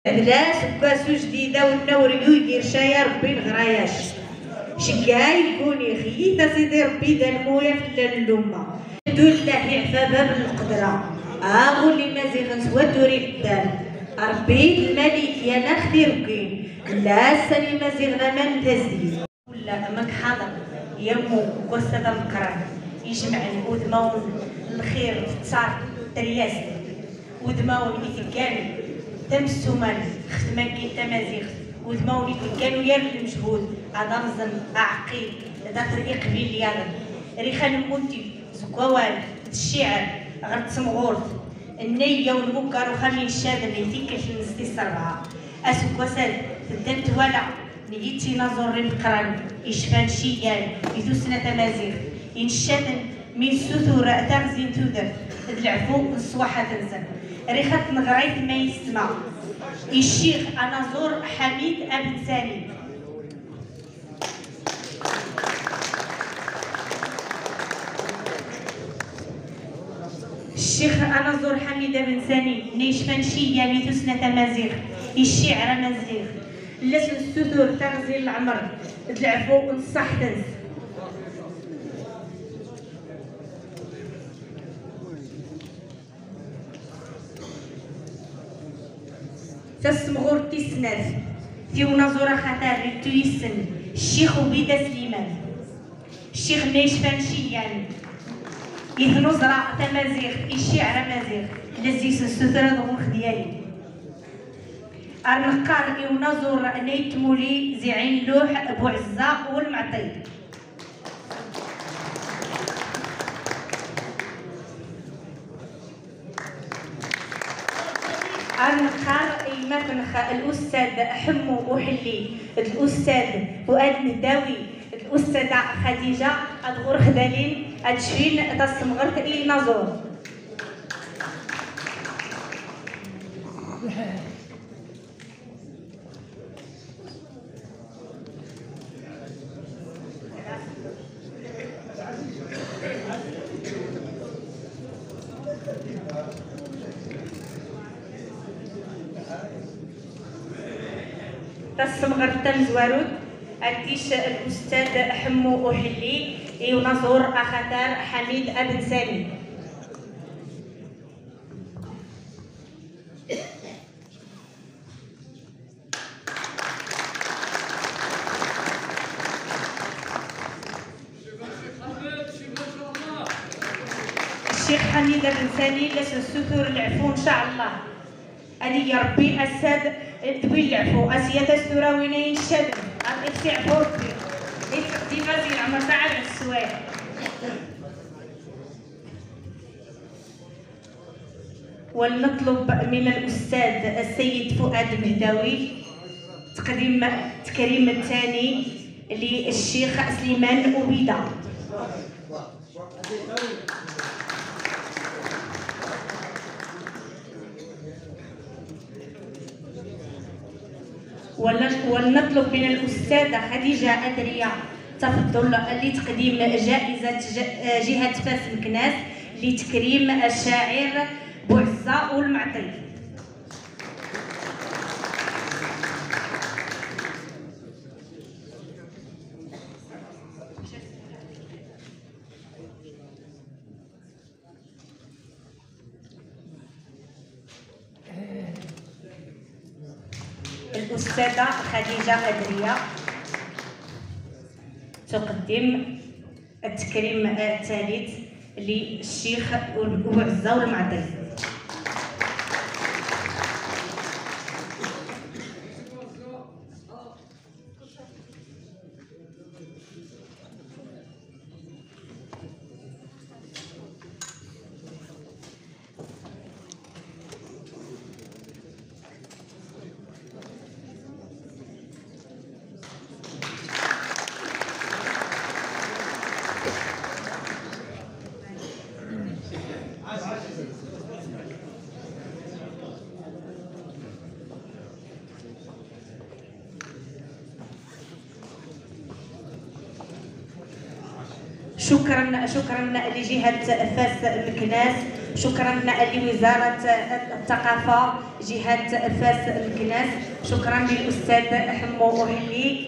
علاش كاسو جديده ونوريو يدير شايا ربي الغراياش شكاي كوني خييت سيدي ربي دا المويا في اللومه دولا يعفى باب القدره قولي مازيغ سوا دوري قدام ربي الملك يا نختي ركين لا سالي مازيغ ما نتزي ولا امك حاضر يمو وسط القران يجمع الودمون الخير في التصار الرياس ودمون يتقال تمسومان ختمان كي تمازيغ ودماوني كانوا يا المجهود هذا مزن عقيل هذا طريق قبيل يالا ريخان المونتي زكوال الشعر غير تمغورت النية والمكر وخامين الشاد اللي تيكش نستي السرعة اسوك وسال تدنت ولا نيتي نظر القران يشفان شيال يدوسنا تمازيغ ينشادن من ستور تغزين تودر العفو الصواحة تنزل ريخات نغريت ما يسمع الشيخ أناظور حميد أبن سالم. الشيخ أناظور حميد أبن سالم نيشفان شيا ميتوسنا تمازيغ الشعر مازيغ لسن الستور تغزين العمر العفو الصح تنزل تسمغور تيسناف في ونظورة خطر تويسن الشيخ وبيدا سليمان الشيخ نيشفان شيان يثنو زرع تمازيغ الشعر مازيغ لزيس السترة ضغوخ ديالي أرنقار ونظور نيتمولي زعين لوح أبو عزة والمعطي أرنقار الأستاذ حمو وحلي الأستاذ فؤاد نداوي الأستاذة خديجة أدغور خدالين أتشفين تصمغرت إلي نازور تسمغر تمزوارود أكيش الأستاذ حمو وحلي ونظور أخطار حميد أبن سامي الشيخ حميد أبن سامي لاش الستور العفو إن شاء الله أدي يا ربي أسد تبي العفو أسيا تستورا وينين الشدن أبي عفو ربي ديما زين عمر ساعة السوايع ولنطلب من الأستاذ السيد فؤاد مهداوي تكريم الثاني للشيخ سليمان أبيدة ولنطلب من الأستاذة خديجة أدرية تفضل لتقديم جائزة جهة فاس مكناس لتكريم الشاعر بوعزة والمعطي. الأستاذة خديجة أدرية تقدم التكريم الثالث للشيخ بوعزة والمعطي. شكرا لجهة فاس مكناس شكرا لوزاره الثقافه جهه فاس الكناس. شكرا للاستاذ حمو أحلي.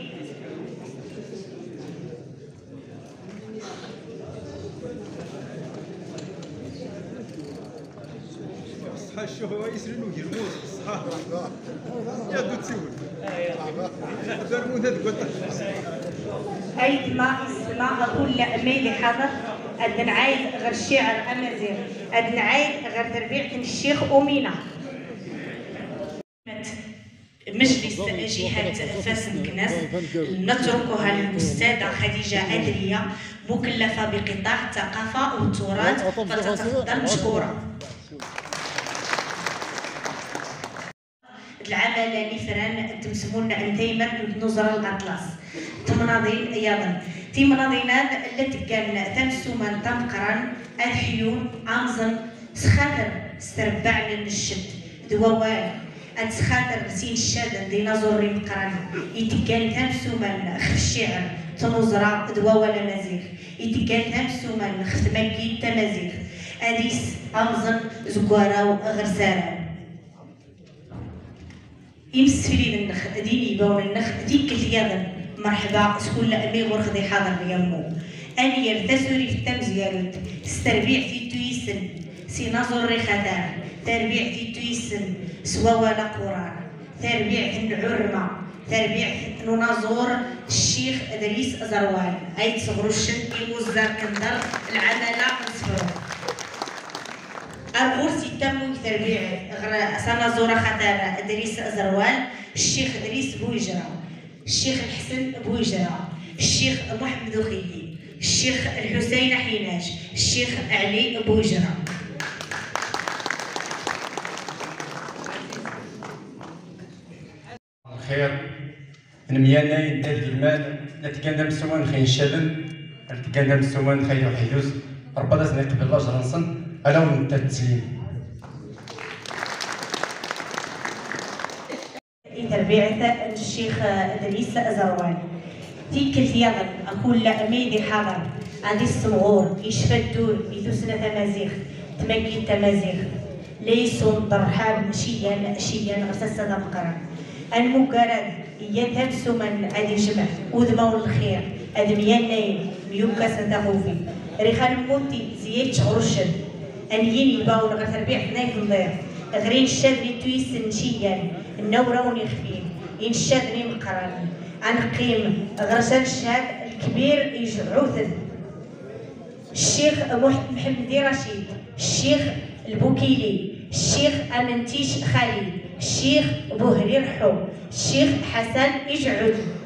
صحة الشهوة يسرنو يرموز صحة يا تتسول درمونا تقول أيد ما اسمع كل ميلي حضر أدن عايد غير الشعر أمازيغ أدن عايد غير تربيع الشيخ أمينة. مجلس جهة فاس الكناس نتركها للأستاذة خديجة أدرية مكلفة بقطاع الثقافة والتراث فلتتفضل مشكورة. العمل نفران تمسمون دايما بنظرة الأطلس تمناضين أيضا تمناضينات التي كان تمسوما تمقرا الحيون أمزن سخاطر استربع للشد دواوال أتسخاطر سين الشاد ديناصوري مقران يتكان تمسوما خف الشعر تنظرة دواوال مزيغ يتكان تمسوما خف مكي تمازيغ أديس أمزن زكوارا وغرسارا يمسفلي النخ ديني باون النخ ديك الياضن مرحبا سكول امي غرخدي حاضر بيمو اني يرتسوري في التمزيالوت استربيع في تويسن سينازور ريخدار تربيع في تويسن سواوالا قران تربيع في العرمه تربيع في نونازور الشيخ ادريس زروال اي تصغروا الشن يموزار كندر العماله نصفرو الغرسي تمو تربيع سنازورة خطارة إدريس زروال الشيخ إدريس بويجرة الشيخ الحسن بويجرة الشيخ محمد خيي الشيخ الحسين حيناش الشيخ علي بويجرة. الخير نميانا يدار المال نتكلم سوان خين شابن نتكلم سوان خير حيوز ربنا لازم يقبل الله جرنصن ألا ونتا التسليم. تربية الشيخ إدريس زروال تيك اليضن أقول أميدي حاضر عندي الصغور يشفى الدور يثوسنا تمازيغ تمكي تمازيغ ليسوا ضرحاب شيا غساسة مقرن المقرد ينتمسوا من عدي جمع وذمون الخير أدميان نايم ميوكا ستخوفي ريخان موتي زياد شغرشد أنيين يباون غير تربيع نايف نضيف غرين الشادني تويسن شيا النورون يخفين ينشادني مقرن عن قيم غرسان الشاد الكبير يجعوثن الشيخ محمد رشيد الشيخ البوكيلي الشيخ أمنتيش خالي الشيخ بوهري رحو الشيخ حسن يجعود